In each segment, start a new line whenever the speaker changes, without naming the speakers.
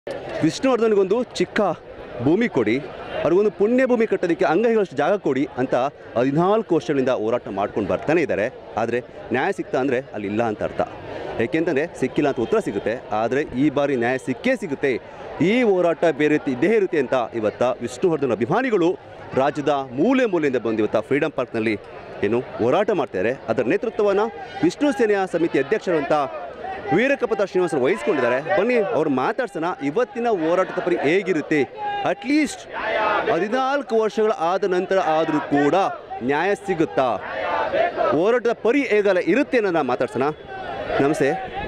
ವಿಷ್ಣುವರ್ಧನ್ಗೊಂದು ಚಿಕ್ಕ ಭೂಮಿ ಕೊಡಿ, ಅವ್ರಿಗೊಂದು ಪುಣ್ಯ ಭೂಮಿ ಕಟ್ಟೋದಕ್ಕೆ ಅಂಗೈಗಳಷ್ಟು ಜಾಗ ಕೊಡಿ ಅಂತ 14 ವರ್ಷಗಳಿಂದ ಹೋರಾಟ ಮಾಡ್ಕೊಂಡು ಬರ್ತಾನೆ ಇದ್ದಾರೆ. ಆದರೆ ನ್ಯಾಯ ಸಿಗ್ತಾ ಅಂದರೆ ಅಲ್ಲಿಲ್ಲ ಅಂತ ಅರ್ಥ. ಏಕೆಂತಂದರೆ ಸಿಕ್ಕಿಲ್ಲ ಅಂತ ಉತ್ತರ ಸಿಗುತ್ತೆ, ಆದರೆ ಈ ಬಾರಿ ನ್ಯಾಯ ಸಿಕ್ಕೇ ಸಿಗುತ್ತೆ. ಈ ಹೋರಾಟ ಬೇರೆ ರೀತಿ ಇದೇ ಇರುತ್ತೆ ಅಂತ ಇವತ್ತು ವಿಷ್ಣುವರ್ಧನ್ ಅಭಿಮಾನಿಗಳು ರಾಜ್ಯದ ಮೂಲೆ ಮೂಲೆಯಿಂದ ಬಂದು ಇವತ್ತು ಫ್ರೀಡಮ್ ಪಾರ್ಕ್ನಲ್ಲಿ ಹೋರಾಟ ಮಾಡ್ತಾರೆ. ಅದರ ನೇತೃತ್ವವನ್ನು ವಿಷ್ಣು ಸೇನೆಯ ಸಮಿತಿ ಅಧ್ಯಕ್ಷರಂತ ವೀರಕಪತ ಶ್ರೀನಿವಾಸರು ವಹಿಸ್ಕೊಂಡಿದ್ದಾರೆ. ಬನ್ನಿ ಅವ್ರು ಮಾತಾಡ್ಸೋಣ. ಇವತ್ತಿನ ಹೋರಾಟದ ಪರಿ ಹೇಗಿರುತ್ತೆ, ಅಟ್ಲೀಸ್ಟ್ 14 ವರ್ಷಗಳ ಆದ ನಂತರ ಆದರೂ ಕೂಡ ನ್ಯಾಯ ಸಿಗುತ್ತಾ, ಹೋರಾಟದ ಪರಿ ಹೇಗಲ್ಲ ಇರುತ್ತೆ ಅನ್ನೋದನ್ನ ಮಾತಾಡ್ಸೋಣ. ನಮಸ್ತೆ.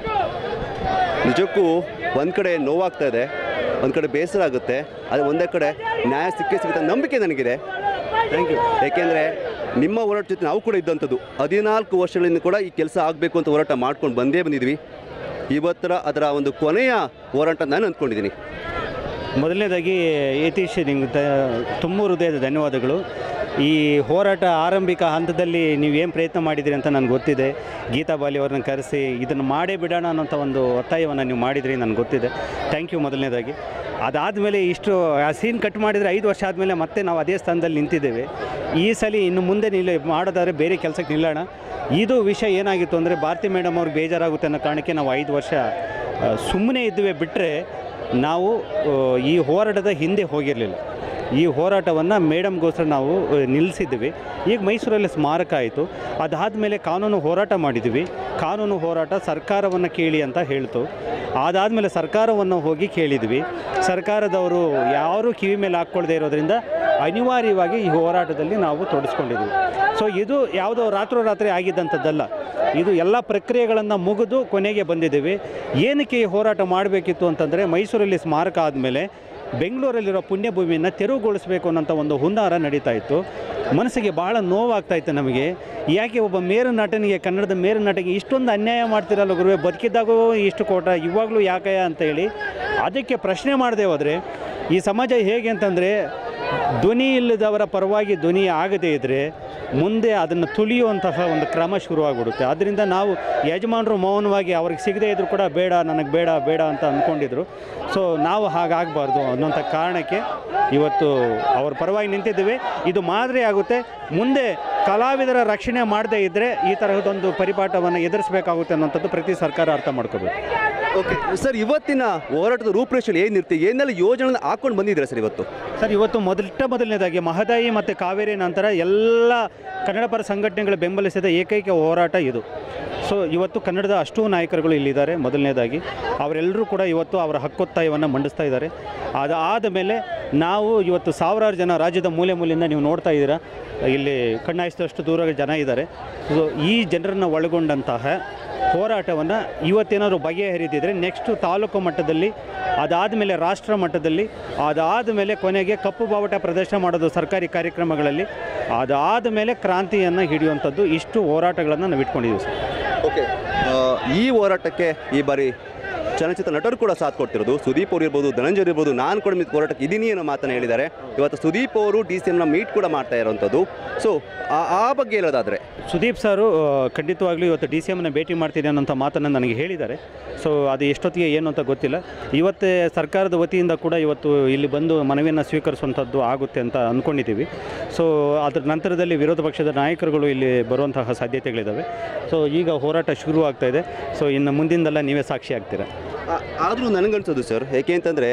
ನಿಜಕ್ಕೂ ಒಂದು ಕಡೆ ನೋವಾಗ್ತಾ ಇದೆ, ಒಂದು ಕಡೆ ಬೇಸರ ಆಗುತ್ತೆ, ಆದರೆ ಒಂದೇ ಕಡೆ ನ್ಯಾಯ ಸಿಕ್ಕೇ ಸಿಗುತ್ತೆ ನಂಬಿಕೆ ನನಗಿದೆ. Thank you. ಏಕೆಂದರೆ ನಿಮ್ಮ ಹೋರಾಟ ಜೊತೆ ನಾವು ಕೂಡ ಇದ್ದಂಥದ್ದು 14 ವರ್ಷಗಳಿಂದ ಕೂಡ ಈ ಕೆಲಸ ಆಗಬೇಕು ಅಂತ ಹೋರಾಟ ಮಾಡ್ಕೊಂಡು ಬಂದಿದ್ವಿ. ಇವತ್ತರ ಅದರ ಒಂದು ಕೊನೆಯ ಹೋರಾಟ ನಾನು ಅಂದ್ಕೊಂಡಿದ್ದೀನಿ.
ಮೊದಲನೇದಾಗಿ ಯತೀಶ್ ನಿಮ್ಗೆ ತುಂಬ ಹೃದಯದ ಧನ್ಯವಾದಗಳು. ಈ ಹೋರಾಟ ಆರಂಭಿಕ ಹಂತದಲ್ಲಿ ನೀವೇನು ಪ್ರಯತ್ನ ಮಾಡಿದಿರಿ ಅಂತ ನನಗೆ ಗೊತ್ತಿದೆ. ಗೀತಾ ಬಾಲಿ ಅವ್ರನ್ನ ಕರೆಸಿ ಇದನ್ನು ಮಾಡೇ ಬಿಡೋಣ ಅನ್ನೋಂಥ ಒಂದು ಒತ್ತಾಯವನ್ನು ನೀವು ಮಾಡಿದ್ರಿ, ನನಗೆ ಗೊತ್ತಿದೆ. ಥ್ಯಾಂಕ್ ಯು ಮೊದಲನೇದಾಗಿ. ಅದಾದಮೇಲೆ ಇಷ್ಟು ಆ ಸೀನ್ ಕಟ್ ಮಾಡಿದರೆ 5 ವರ್ಷ ಆದಮೇಲೆ ಮತ್ತೆ ನಾವು ಅದೇ ಸ್ಥಾನದಲ್ಲಿ ನಿಂತಿದ್ದೇವೆ. ಈ ಸಲ ಇನ್ನು ಮುಂದೆ ಮಾಡೋದಾದ್ರೆ ಬೇರೆ ಕೆಲಸಕ್ಕೆ ನಿಲ್ಲೋಣ. ಇದು ವಿಷಯ ಏನಾಗಿತ್ತು ಅಂದರೆ ಭಾರತಿ ಮೇಡಮ್ ಅವ್ರಿಗೆ ಬೇಜಾರಾಗುತ್ತೆ ಅನ್ನೋ ಕಾರಣಕ್ಕೆ ನಾವು 5 ವರ್ಷ ಸುಮ್ಮನೆ ಇದ್ದುವೆ, ಬಿಟ್ಟರೆ ನಾವು ಈ ಹೋರಾಟದ ಹಿಂದೆ ಹೋಗಿರಲಿಲ್ಲ. ಈ ಹೋರಾಟವನ್ನು ಮೇಡಮ್ಗೋಸ್ಕರ ನಾವು ನಿಲ್ಲಿಸಿದ್ವಿ. ಈಗ ಮೈಸೂರಲ್ಲಿ ಸ್ಮಾರಕ ಆಯಿತು. ಅದಾದಮೇಲೆ ಕಾನೂನು ಹೋರಾಟ ಮಾಡಿದ್ವಿ. ಕಾನೂನು ಹೋರಾಟ ಸರ್ಕಾರವನ್ನು ಕೇಳಿ ಅಂತ ಹೇಳ್ತು. ಅದಾದಮೇಲೆ ಸರ್ಕಾರವನ್ನು ಹೋಗಿ ಕೇಳಿದ್ವಿ. ಸರ್ಕಾರದವರು ಯಾರೂ ಕಿವಿ ಮೇಲೆ ಹಾಕ್ಕೊಳ್ದೇ ಇರೋದ್ರಿಂದ ಅನಿವಾರ್ಯವಾಗಿ ಈ ಹೋರಾಟದಲ್ಲಿ ನಾವು ತೊಡಗಿಸ್ಕೊಂಡಿದ್ವಿ. ಸೊ ಇದು ಯಾವುದೋ ರಾತ್ರೋರಾತ್ರಿ ಆಗಿದ್ದಂಥದ್ದಲ್ಲ. ಇದು ಎಲ್ಲ ಪ್ರಕ್ರಿಯೆಗಳನ್ನು ಮುಗಿದು ಕೊನೆಗೆ ಬಂದಿದ್ದೀವಿ. ಏನಕ್ಕೆ ಈ ಹೋರಾಟ ಮಾಡಬೇಕಿತ್ತು ಅಂತಂದರೆ, ಮೈಸೂರಲ್ಲಿ ಸ್ಮಾರಕ ಆದಮೇಲೆ ಬೆಂಗಳೂರಲ್ಲಿರೋ ಪುಣ್ಯಭೂಮಿಯನ್ನು ತೆರವುಗೊಳಿಸಬೇಕು ಅನ್ನೋಂಥ ಒಂದು ಹುನ್ನಾರ ನಡೀತಾ ಇತ್ತು. ಮನಸ್ಸಿಗೆ ಭಾಳ ನೋವಾಗ್ತಾಯಿತ್ತು ನಮಗೆ. ಯಾಕೆ ಒಬ್ಬ ಮೇರು ನಟನಿಗೆ, ಕನ್ನಡದ ಮೇರು ನಟನಿಗೆ ಇಷ್ಟೊಂದು ಅನ್ಯಾಯ ಮಾಡ್ತಿರಲ್ಲ ಗುರುವೆ, ಬದುಕಿದ್ದಾಗೂ ಇಷ್ಟು ಕೋಟ, ಇವಾಗಲೂ ಯಾಕಯ್ಯ ಅಂತೇಳಿ ಅದಕ್ಕೆ ಪ್ರಶ್ನೆ ಮಾಡದೆ ಹೋದರೆ ಈ ಸಮಾಜ ಹೇಗೆ ಅಂತಂದರೆ, ಧ್ವನಿ ಇಲ್ಲದವರ ಪರವಾಗಿ ಧ್ವನಿ ಆಗದೇ ಇದ್ದರೆ ಮುಂದೆ ಅದನ್ನು ತುಳಿಯುವಂತಹ ಒಂದು ಕ್ರಮ ಶುರುವಾಗ್ಬಿಡುತ್ತೆ. ಆದ್ದರಿಂದ ನಾವು ಯಜಮಾನರು ಮೌನವಾಗಿ ಅವ್ರಿಗೆ ಸಿಗದೇ ಇದ್ದರೂ ಕೂಡ ಬೇಡ, ನನಗೆ ಬೇಡ ಬೇಡ ಅಂತ ಅಂದ್ಕೊಂಡಿದ್ರು. ಸೊ ನಾವು ಹಾಗಾಗಬಾರ್ದು ಅನ್ನೋಂಥ ಕಾರಣಕ್ಕೆ ಇವತ್ತು ಅವ್ರ ಪರವಾಗಿ ನಿಂತಿದ್ದೀವಿ. ಇದು ಮಾದರಿ ಆಗುತ್ತೆ. ಮುಂದೆ ಕಲಾವಿದರ ರಕ್ಷಣೆ ಮಾಡದೇ ಇದ್ದರೆ ಈ ತರಹದೊಂದು ಪರಿಪಾಠವನ್ನು ಎದುರಿಸಬೇಕಾಗುತ್ತೆ ಅನ್ನೋಂಥದ್ದು ಪ್ರತಿ ಸರ್ಕಾರ ಅರ್ಥ ಮಾಡ್ಕೋಬೇಕು.
ಓಕೆ ಸರ್, ಇವತ್ತಿನ ಹೋರಾಟದ ರೂಪರೇಷೆ ಏನಿರುತ್ತೆ, ಏನೆಲ್ಲ ಯೋಜನೆ ಹಾಕ್ಕೊಂಡು ಬಂದಿದ್ದೀರಾ ಸರ್ ಇವತ್ತು?
ಸರ್, ಇವತ್ತು ಮೊದಲನೇದಾಗಿ ಮಹದಾಯಿ ಮತ್ತು ಕಾವೇರಿ ನಂತರ ಎಲ್ಲ ಕನ್ನಡ ಪರ ಸಂಘಟನೆಗಳು ಬೆಂಬಲಿಸಿದ ಏಕೈಕ ಹೋರಾಟ ಇದು. ಸೊ ಇವತ್ತು ಕನ್ನಡದ ಅಷ್ಟೂ ನಾಯಕರುಗಳು ಇಲ್ಲಿದ್ದಾರೆ. ಮೊದಲನೇದಾಗಿ ಅವರೆಲ್ಲರೂ ಕೂಡ ಇವತ್ತು ಅವರ ಹಕ್ಕೊತ್ತಾಯವನ್ನು ಮಂಡಿಸ್ತಾ ಇದ್ದಾರೆ. ಅದಾದ ಮೇಲೆ ನಾವು ಇವತ್ತು ಸಾವಿರಾರು ಜನ ರಾಜ್ಯದ ಮೂಲೆ ಮೂಲೆಯಿಂದ ನೀವು ನೋಡ್ತಾ ಇದ್ದೀರಾ, ಇಲ್ಲಿ ಕಣ್ಣಾಯಿಸಿದಷ್ಟು ದೂರ ಜನ ಇದ್ದಾರೆ. ಸೊ ಈ ಜನರನ್ನು ಒಳಗೊಂಡಂತಹ ಹೋರಾಟವನ್ನು ಇವತ್ತೇನಾದರೂ ಬಗೆಹರಿದಿದ್ರೆ ನೆಕ್ಸ್ಟು ತಾಲೂಕು ಮಟ್ಟದಲ್ಲಿ, ಅದಾದಮೇಲೆ ರಾಷ್ಟ್ರ ಮಟ್ಟದಲ್ಲಿ, ಅದಾದಮೇಲೆ ಕೊನೆಗೆ ಕಪ್ಪು ಬಾವುಟ ಪ್ರದರ್ಶನ ಮಾಡೋದು ಸರ್ಕಾರಿ ಕಾರ್ಯಕ್ರಮಗಳಲ್ಲಿ, ಅದಾದ ಮೇಲೆ ಕ್ರಾಂತಿಯನ್ನು ಹಿಡಿಯುವಂಥದ್ದು. ಇಷ್ಟು ಹೋರಾಟಗಳನ್ನು ನಾವು ಇಟ್ಕೊಂಡಿದ್ದೀವಿ ಸರ್.
ಓಕೆ, ಈ ಹೋರಾಟಕ್ಕೆ ಈ ಬಾರಿ ಚಲನಚಿತ್ರ ನಟರು ಕೂಡ ಸಾಥ್ ಕೊಡ್ತಿರೋದು. ಸುದೀಪ್ ಅವರು ಇರ್ಬೋದು, ಧನಂಜಯ್ ಇರ್ಬೋದು, ನಾನು ಕೂಡ ಹೋರಾಟಕ್ಕೆ ಇದ್ದೀನಿ ಅನ್ನೋ ಮಾತನ್ನು ಹೇಳಿದ್ದಾರೆ. ಇವತ್ತು ಸುದೀಪ್ ಅವರು DCMನ ಮೀಟ್ ಕೂಡ ಮಾಡ್ತಾ ಇರೋವಂಥದ್ದು. ಸೊ ಆ ಬಗ್ಗೆ ಹೇಳೋದಾದರೆ,
ಸುದೀಪ್ ಸಾರು ಖಂಡಿತವಾಗ್ಲೂ ಇವತ್ತು DCMನ ಭೇಟಿ ಮಾಡ್ತೀನಿ ಅನ್ನೋಂಥ ಮಾತನ್ನು ನನಗೆ ಹೇಳಿದ್ದಾರೆ. ಸೊ ಅದು ಎಷ್ಟೊತ್ತಿಗೆ ಏನು ಅಂತ ಗೊತ್ತಿಲ್ಲ. ಇವತ್ತೇ ಸರ್ಕಾರದ ವತಿಯಿಂದ ಕೂಡ ಇವತ್ತು ಇಲ್ಲಿ ಬಂದು ಮನವಿಯನ್ನು ಸ್ವೀಕರಿಸುವಂಥದ್ದು ಆಗುತ್ತೆ ಅಂತ ಅಂದ್ಕೊಂಡಿದ್ದೀವಿ. ಸೊ ಅದರ ನಂತರದಲ್ಲಿ ವಿರೋಧ ಪಕ್ಷದ ನಾಯಕರುಗಳು ಇಲ್ಲಿ ಬರುವಂತಹ ಸಾಧ್ಯತೆಗಳಿದ್ದಾವೆ. ಸೊ ಈಗ ಹೋರಾಟ ಶುರುವಾಗ್ತಾ ಇದೆ. ಸೊ ಇನ್ನು ಮುಂದಿಂದೆಲ್ಲ ನೀವೇ ಸಾಕ್ಷಿ ಆಗ್ತೀರಾ.
ಆದರೂ ನನಗನ್ಸೋದು ಸರ್, ಏಕೆ ಅಂತಂದರೆ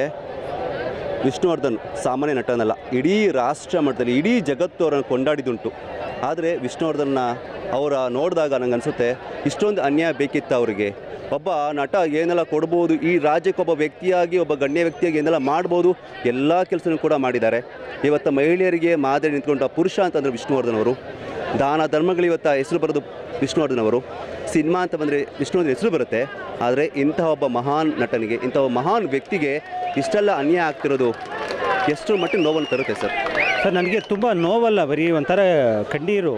ವಿಷ್ಣುವರ್ಧನ್ ಸಾಮಾನ್ಯ ನಟನಲ್ಲ. ಇಡೀ ರಾಷ್ಟ್ರ ಮಟ್ಟದಲ್ಲಿ ಇಡೀ ಜಗತ್ತು ಅವರನ್ನು ಕೊಂಡಾಡಿದುಂಟು. ಆದರೆ ವಿಷ್ಣುವರ್ಧನ್ನ ಅವರ ನೋಡಿದಾಗ ನನಗೆ ಅನಿಸುತ್ತೆ, ಇಷ್ಟೊಂದು ಅನ್ಯಾಯ ಬೇಕಿತ್ತು ಅವರಿಗೆ. ಒಬ್ಬ ನಟ ಏನೆಲ್ಲ ಕೊಡ್ಬೋದು, ಈ ರಾಜ್ಯಕ್ಕೆ ಒಬ್ಬ ವ್ಯಕ್ತಿಯಾಗಿ, ಒಬ್ಬ ಗಣ್ಯ ವ್ಯಕ್ತಿಯಾಗಿ ಏನೆಲ್ಲ ಮಾಡ್ಬೋದು, ಎಲ್ಲ ಕೆಲಸನೂ ಕೂಡ ಮಾಡಿದ್ದಾರೆ. ಇವತ್ತು ಮಹಿಳೆಯರಿಗೆ ಮಾದರಿ ನಿಂತ್ಕೊಂಡ ಪುರುಷ ಅಂತಂದರೆ ವಿಷ್ಣುವರ್ಧನ್ ಅವರು. ದಾನ ಧರ್ಮಗಳು ಇವತ್ತು ಹೆಸರು ಬರೋದು ವಿಷ್ಣುವರ್ಧನ್ ಅವರು. ಸಿನಿಮಾ ಅಂತ ಬಂದರೆ ವಿಷ್ಣುವರ್ಧನ್ ಹೆಸರು ಬರುತ್ತೆ. ಆದರೆ ಇಂತಹ ಒಬ್ಬ ಮಹಾನ್ ನಟನಿಗೆ, ಇಂತಹ ಮಹಾನ್ ವ್ಯಕ್ತಿಗೆ ಇಷ್ಟೆಲ್ಲ ಅನ್ಯಾಯ ಆಗ್ತಿರೋದು ಎಷ್ಟು ಮಟ್ಟಿಗೆ ನೋವನ್ನು ತರುತ್ತೆ ಸರ್?
ಸರ್, ನನಗೆ ತುಂಬ ನೋವಲ್ಲ, ಬರೀ ಒಂಥರ ಕಣ್ಣೀರು.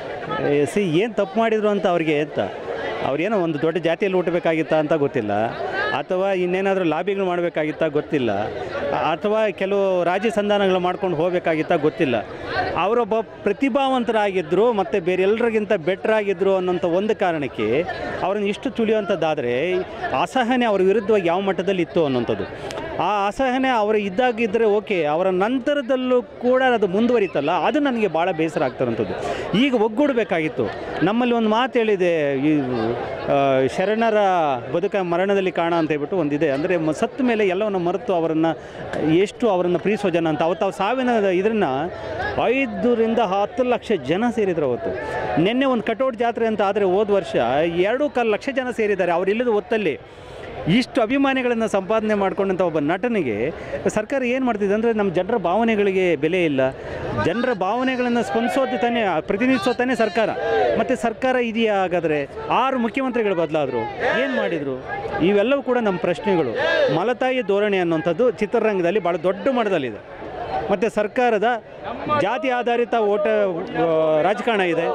ಏನು ತಪ್ಪು ಮಾಡಿದರು ಅಂತ ಅವ್ರಿಗೆ ಅಂತ, ಅವ್ರೇನೋ ಒಂದು ದೊಡ್ಡ ಜಾತಿಯಲ್ಲಿ ಹುಟ್ಟಬೇಕಾಗಿತ್ತಾ ಅಂತ ಗೊತ್ತಿಲ್ಲ, ಅಥವಾ ಇನ್ನೇನಾದರೂ ಲಾಬಿಗಳು ಮಾಡಬೇಕಾಗಿತ್ತಾ ಗೊತ್ತಿಲ್ಲ, ಅಥವಾ ಕೆಲವು ರಾಜ್ಯ ಸಂಧಾನಗಳು ಮಾಡ್ಕೊಂಡು ಹೋಗಬೇಕಾಗಿತ್ತಾ ಗೊತ್ತಿಲ್ಲ. ಅವರೊಬ್ಬ ಪ್ರತಿಭಾವಂತರಾಗಿದ್ದರು ಮತ್ತು ಬೇರೆಲ್ಲರಿಗಿಂತ ಬೆಟ್ರಾಗಿದ್ದರು ಅನ್ನೋಂಥ ಒಂದು ಕಾರಣಕ್ಕೆ ಅವ್ರನ್ನ ಇಷ್ಟು ತುಳಿಯುವಂಥದ್ದಾದರೆ ಅಸಹನೆ ಅವ್ರ ವಿರುದ್ಧವಾಗಿ ಯಾವ ಮಟ್ಟದಲ್ಲಿ ಇತ್ತು ಅನ್ನೋಂಥದ್ದು. ಆ ಅಸಹನೆ ಅವರು ಇದ್ದಾಗಿದ್ದರೆ ಓಕೆ, ಅವರ ನಂತರದಲ್ಲೂ ಕೂಡ ಅದು ಮುಂದುವರಿತಲ್ಲ, ಅದು ನನಗೆ ಭಾಳ ಬೇಸರ ಆಗ್ತಾರಂಥದ್ದು. ಈಗ ಒಗ್ಗೂಡಬೇಕಾಗಿತ್ತು. ನಮ್ಮಲ್ಲಿ ಒಂದು ಮಾತು ಹೇಳಿದೆ, ಈ ಶರಣರ ಬದುಕ ಮರಣದಲ್ಲಿ ಕಾಣ ಅಂತ ಹೇಳ್ಬಿಟ್ಟು ಒಂದಿದೆ. ಅಂದರೆ ಸತ್ತ ಮೇಲೆ ಎಲ್ಲವನ್ನು ಮರೆತು ಅವರನ್ನು ಪ್ರೀತಿಸೋ ಜನ ಅಂತ. ಅವತ್ತು ಸಾವಿನ ಇದನ್ನು 5-10 ಲಕ್ಷ ಜನ ಸೇರಿದ್ರು ಅವತ್ತು. ನಿನ್ನೆ ಒಂದು ಕಟೌಟ್ ಜಾತ್ರೆ ಅಂತ ಆದರೆ ಹೋದ ವರ್ಷ 2.25 ಲಕ್ಷ ಜನ ಸೇರಿದ್ದಾರೆ. ಅವರಿಲ್ಲದ ಹೊತ್ತಲ್ಲಿ ಇಷ್ಟು ಅಭಿಮಾನಿಗಳನ್ನು ಸಂಪಾದನೆ ಮಾಡ್ಕೊಂಡಂಥ ಒಬ್ಬ ನಟನಿಗೆ ಸರ್ಕಾರ ಏನು ಮಾಡ್ತಿದೆ ಅಂದರೆ, ನಮ್ಮ ಜನರ ಭಾವನೆಗಳಿಗೆ ಬೆಲೆ ಇಲ್ಲ. ಜನರ ಭಾವನೆಗಳನ್ನು ಸ್ಪಂದಿಸೋದು ತಾನೇ, ಪ್ರತಿನಿಧಿಸೋದು ತಾನೇ ಸರ್ಕಾರ. ಮತ್ತು ಸರ್ಕಾರ ಇದೆಯಾ ಹಾಗಾದರೆ? 6 ಮುಖ್ಯಮಂತ್ರಿಗಳು ಬದಲಾದರು, ಏನು ಮಾಡಿದರು? ಇವೆಲ್ಲವೂ ಕೂಡ ನಮ್ಮ ಪ್ರಶ್ನೆಗಳು. ಮಲತಾಯಿ ಧೋರಣೆ ಅನ್ನುವಂಥದ್ದು ಚಿತ್ರರಂಗದಲ್ಲಿ ಭಾಳ ದೊಡ್ಡ ಮಟ್ಟದಲ್ಲಿದೆ. ಮತ್ತು ಸರ್ಕಾರದ ಜಾತಿ ಆಧಾರಿತ ರಾಜಕಾರಣ ಇದೆ,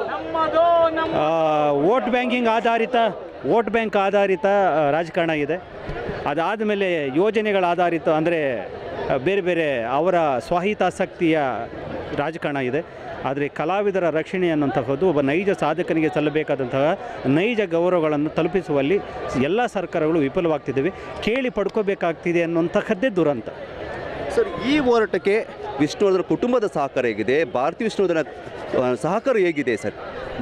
ವೋಟ್ ಬ್ಯಾಂಕ್ ಆಧಾರಿತ ರಾಜಕಾರಣ ಇದೆ. ಅದಾದ ಮೇಲೆ ಯೋಜನೆಗಳ ಆಧಾರಿತ, ಅಂದರೆ ಬೇರೆ ಬೇರೆ ಅವರ ಸ್ವಹಿತಾಸಕ್ತಿಯ ರಾಜಕಾರಣ ಇದೆ. ಆದರೆ ಕಲಾವಿದರ ರಕ್ಷಣೆ ಅನ್ನುವಂಥದ್ದು ಒಬ್ಬ ನೈಜ ಸಾಧಕನಿಗೆ ಸಲ್ಲಬೇಕಾದಂತಹ ನೈಜ ಗೌರವಗಳನ್ನು ತಲುಪಿಸುವಲ್ಲಿ ಎಲ್ಲ ಸರ್ಕಾರಗಳು ವಿಫಲವಾಗ್ತಿದ್ದಾವೆ. ಕೇಳಿ ಪಡ್ಕೋಬೇಕಾಗ್ತಿದೆ ಅನ್ನುವಂಥದ್ದೇ ದುರಂತ.
ಸರ್, ಈ ಹೋರಾಟಕ್ಕೆ ವಿಷ್ಣುವರ್ಧನ್ ಕುಟುಂಬದ ಸಹಕಾರ ಹೇಗಿದೆ? ಭಾರತಿ ವಿಷ್ಣುವರ್ಧನ ಸಹಕಾರ ಹೇಗಿದೆ ಸರ್?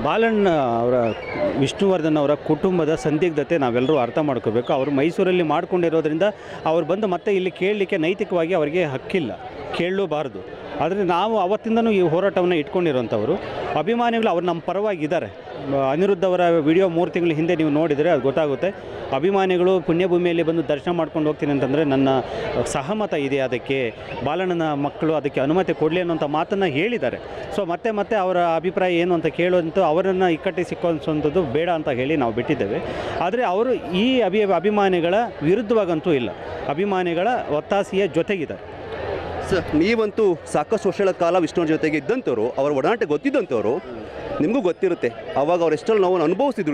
ವಿಷ್ಣುವರ್ಧನ್ ಅವರ ಕುಟುಂಬದ ಸಂದಿಗ್ಧತೆ ನಾವೆಲ್ಲರೂ ಅರ್ಥ ಮಾಡ್ಕೋಬೇಕು. ಅವರು ಮೈಸೂರಲ್ಲಿ ಮಾಡ್ಕೊಂಡಿರೋದ್ರಿಂದ ಅವ್ರು ಬಂದು ಮತ್ತೆ ಇಲ್ಲಿ ಕೇಳಲಿಕ್ಕೆ ನೈತಿಕವಾಗಿ ಅವರಿಗೆ ಹಕ್ಕಿಲ್ಲ, ಕೇಳಲೂಬಾರ್ದು. ಆದರೆ ನಾವು ಅವತ್ತಿಂದನೂ ಈ ಹೋರಾಟವನ್ನು ಇಟ್ಕೊಂಡಿರೋಂಥವ್ರು. ಅಭಿಮಾನಿಗಳು ಅವ್ರು ನಮ್ಮ ಪರವಾಗಿದ್ದಾರೆ. ಅನಿರುದ್ಧ್ ಅವರ ವಿಡಿಯೋ 3 ತಿಂಗಳ ಹಿಂದೆ ನೀವು ನೋಡಿದರೆ ಅದು ಗೊತ್ತಾಗುತ್ತೆ. ಅಭಿಮಾನಿಗಳು ಪುಣ್ಯಭೂಮಿಯಲ್ಲಿ ಬಂದು ದರ್ಶನ ಮಾಡ್ಕೊಂಡು ಹೋಗ್ತೀನಿ ಅಂತಂದರೆ ನನ್ನ ಸಹಮತ ಇದೆ, ಅದಕ್ಕೆ ಬಾಲಣ್ಣನ ಮಕ್ಕಳು ಅದಕ್ಕೆ ಅನುಮತಿ ಕೊಡಲಿ ಅನ್ನೋಂಥ ಮಾತನ್ನು ಹೇಳಿದ್ದಾರೆ. ಸೊ ಮತ್ತೆ ಅವರ ಅಭಿಪ್ರಾಯ ಏನು ಅಂತ ಕೇಳುವಂಥ, ಅವರನ್ನು ಇಕ್ಕಟ್ಟಿ ಸಿಕ್ಕುವಂಥದ್ದು ಬೇಡ ಅಂತ ಹೇಳಿ ನಾವು ಬಿಟ್ಟಿದ್ದೇವೆ. ಆದರೆ ಅವರು ಈ ಅಭಿಮಾನಿಗಳ ವಿರುದ್ಧವಾಗಂತೂ ಇಲ್ಲ, ಅಭಿಮಾನಿಗಳ ಒತ್ತಾಸೆಯ ಜೊತೆಗಿದ್ದಾರೆ.
ಸರ್, ನೀವಂತೂ ಸಾಕಷ್ಟು ವರ್ಷಗಳ ಕಾಲ ವಿಷ್ಣುವರ್ಧನ್ ಜೊತೆಗೆ ಇದ್ದಂಥವ್ರು, ಅವರ ಒಡನಾಟ ಗೊತ್ತಿದ್ದಂಥವ್ರು. ನಿಮಗೂ ಗೊತ್ತಿರುತ್ತೆ ಅವಾಗ ಅವ್ರು ಎಷ್ಟೆಲ್ಲ ನೋವನ್ನು ಅನುಭವಿಸಿದ್ರು.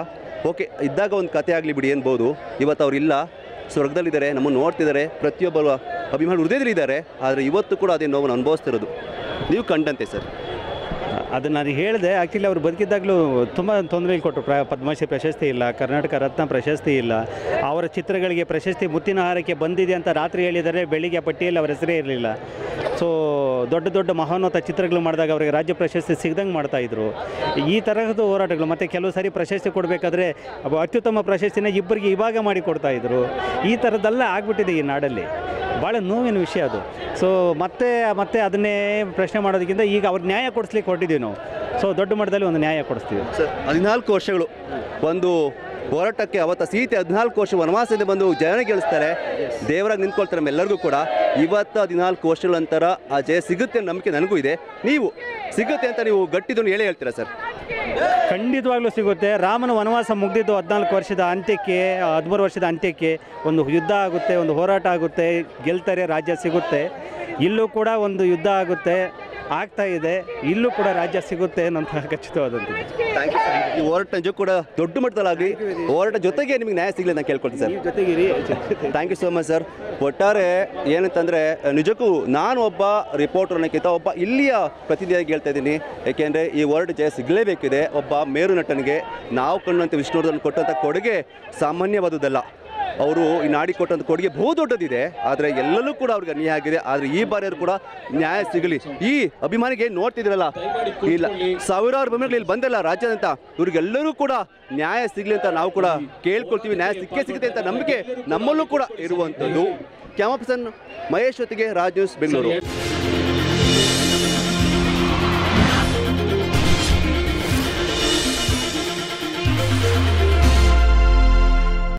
ಇದ್ದಾಗ ಒಂದು ಕತೆ ಆಗಲಿ ಬಿಡಿ ಅನ್ಬೋದು. ಇವತ್ತು ಅವರಿಲ್ಲ, ಸ್ವರ್ಗದಲ್ಲಿದ್ದಾರೆ, ನಮ್ಮನ್ನು ನೋಡ್ತಿದ್ದಾರೆ, ಪ್ರತಿಯೊಬ್ಬರು ಅಭಿಮಾನಿ ಹೃದಯದಲ್ಲಿದ್ದಾರೆ. ಆದರೆ ಇವತ್ತು ಕೂಡ ಅದೇ ನೋವನ್ನು ಅನುಭವಿಸ್ತಿರೋದು ನೀವು ಕಂಡಂತೆ ಸರ್.
ಅದು ನಾನು ಹೇಳಿದೆ. ಆ್ಯಕ್ಚುಲಿ ಅವರು ಬದುಕಿದ್ದಾಗಲೂ ತುಂಬ ತೊಂದರೆಗಳು ಕೊಟ್ಟರು. ಪದ್ಮಶ್ರೀ ಪ್ರಶಸ್ತಿ ಇಲ್ಲ, ಕರ್ನಾಟಕ ರತ್ನ ಪ್ರಶಸ್ತಿ ಇಲ್ಲ. ಅವರ ಚಿತ್ರಗಳಿಗೆ ಪ್ರಶಸ್ತಿ ಮುತ್ತಿನ ಹಾರಕ್ಕೆ ಬಂದಿದೆ ಅಂತ ರಾತ್ರಿ ಹೇಳಿದರೆ, ಬೆಳಿಗ್ಗೆ ಪಟ್ಟಿಯಲ್ಲಿ ಅವರ ಹೆಸರೇ ಇರಲಿಲ್ಲ. ಸೊ ದೊಡ್ಡ ಮಹೋನ್ನತ ಚಿತ್ರಗಳು ಮಾಡಿದಾಗ ಅವರಿಗೆ ರಾಜ್ಯ ಪ್ರಶಸ್ತಿ ಸಿಗ್ದಂಗೆ ಮಾಡ್ತಾಯಿದ್ರು. ಈ ತರಹದ ಹೋರಾಟಗಳು. ಮತ್ತು ಕೆಲವು ಸಾರಿ ಪ್ರಶಸ್ತಿ ಕೊಡಬೇಕಾದ್ರೆ ಅತ್ಯುತ್ತಮ ಪ್ರಶಸ್ತಿನ ಇಬ್ಬರಿಗೆ ಇವಾಗ ಮಾಡಿ ಕೊಡ್ತಾಯಿದ್ರು. ಈ ಥರದ್ದೆಲ್ಲ ಆಗಿಬಿಟ್ಟಿದೆ ಈ ನಾಡಲ್ಲಿ. ಭಾಳ ನೋವಿನ ವಿಷಯ ಅದು. ಸೊ ಮತ್ತೆ ಅದನ್ನೇ ಪ್ರಶ್ನೆ ಮಾಡೋದಕ್ಕಿಂತ ಈಗ ಅವ್ರಿಗೆ ನ್ಯಾಯ ಕೊಡಿಸ್ಲಿಕ್ಕೆ ಹೊರಟಿದ್ದೀವಿ ನಾವು. ಸೊ ದೊಡ್ಡ ಮಟ್ಟದಲ್ಲಿ ಒಂದು ನ್ಯಾಯ ಕೊಡಿಸ್ತೀವಿ
ಸರ್. 14 ವರ್ಷಗಳು ಒಂದು ಹೋರಾಟಕ್ಕೆ ಅವತ್ತ ಸೀತೆ 14 ವರ್ಷ ವನವಾಸದಿಂದ ಬಂದು ಜನ ಗೆಲ್ಲಿಸ್ತಾರೆ, ದೇವರಾಗಿ ನಿಂತ್ಕೊಳ್ತಾರೆ ನಮ್ಮೆಲ್ಲರಿಗೂ ಕೂಡ. ಇವತ್ತು 14 ವರ್ಷಗಳ ನಂತರ ಆ ಜಯ ಸಿಗುತ್ತೆ ನಂಬಿಕೆ ನನಗೂ ಇದೆ. ನೀವು ಸಿಗುತ್ತೆ ಅಂತ ನೀವು ಗಟ್ಟಿದ್ದನ್ನು ಹೇಳ್ತೀರಾ ಸರ್?
ಖಂಡಿತವಾಗ್ಲೂ ಸಿಗುತ್ತೆ. ರಾಮನ ವನವಾಸ ಮುಗಿದಿದ್ದು 14 ವರ್ಷದ ಅಂತ್ಯಕ್ಕೆ, 13 ವರ್ಷದ ಅಂತ್ಯಕ್ಕೆ ಒಂದು ಯುದ್ಧ ಆಗುತ್ತೆ, ಒಂದು ಹೋರಾಟ ಆಗುತ್ತೆ, ಗೆಲ್ತಾರೆ, ರಾಜ್ಯ ಸಿಗುತ್ತೆ. ಇಲ್ಲೂ ಕೂಡ ಒಂದು ಯುದ್ಧ ಆಗುತ್ತೆ, ಆಗ್ತಾ ಇದೆ, ಇಲ್ಲೂ ಕೂಡ ರಾಜ್ಯ ಸಿಗುತ್ತೆ ಅನ್ನೋಂಥ ಖಚಿತವಾದಂಥದ್ದು.
ಈ ಹೋರಾಟ ನಿಜ ಕೂಡ ದೊಡ್ಡ ಮಟ್ಟದಲ್ಲಾಗಲಿ, ಹೋರಾಟ ಜೊತೆಗೆ ನಿಮಗೆ ನ್ಯಾಯ ಸಿಗಲಿ ಅಂತ ಕೇಳ್ಕೊಳ್ತೀನಿ ಸರ್.
ಜೊತೆಗಿರಿ.
Thank you so much sir. ಒಟ್ಟಾರೆ ಏನಂತಂದರೆ, ನಿಜಕ್ಕೂ ನಾನು ಒಬ್ಬ ರಿಪೋರ್ಟರ್ ಅನ್ನೋಕ್ಕಿಂತ ಒಬ್ಬ ಇಲ್ಲಿಯ ಪ್ರತಿನಿಧಿಯಾಗಿ ಹೇಳ್ತಾ ಇದ್ದೀನಿ. ಏಕೆಂದರೆ ಈ ಹೋರಾಟ ಜಯ ಸಿಗಲೇಬೇಕಿದೆ. ಒಬ್ಬ ಮೇರು ನಟನಿಗೆ ನಾವು ಕಂಡಂತೆ ವಿಷ್ಣುವರ್ಧನ್ ಕೊಟ್ಟಂಥ ಕೊಡುಗೆ ಸಾಮಾನ್ಯವಾದುದಲ್ಲ. ಅವರು ಈ ನಾಡಿ ಕೊಟ್ಟಂಥ ಕೊಡುಗೆ ಬಹು ದೊಡ್ಡದಿದೆ. ಆದರೆ ಎಲ್ಲರೂ ಕೂಡ ಅವ್ರಿಗೆ ಅನ್ಯಾಯ ಆಗಿದೆ. ಆದರೆ ಈ ಬಾರಿಯವರು ಕೂಡ ನ್ಯಾಯ ಸಿಗಲಿ. ಈ ಅಭಿಮಾನಿಗೆ ನೋಡ್ತಿದ್ರಲ್ಲ, ಇಲ್ಲ ಸಾವಿರಾರು ಅಭಿಮಾನಿಗಳು ಇಲ್ಲಿ ಬಂದಲ್ಲ ರಾಜ್ಯದಂತ, ಇವ್ರಿಗೆಲ್ಲರೂ ಕೂಡ ನ್ಯಾಯ ಸಿಗಲಿ ಅಂತ ನಾವು ಕೂಡ ಕೇಳ್ಕೊಳ್ತೀವಿ. ನ್ಯಾಯ ಸಿಗುತ್ತೆ ಅಂತ ನಂಬಿಕೆ ನಮ್ಮಲ್ಲೂ ಕೂಡ ಇರುವಂಥದ್ದು. ಕ್ಯಾಮರಾ ಪರ್ಸನ್ ಮಹೇಶ್ ಜೊತೆಗೆ ರಾಜ್ ನ್ಯೂಸ್, ಬೆಂಗಳೂರು.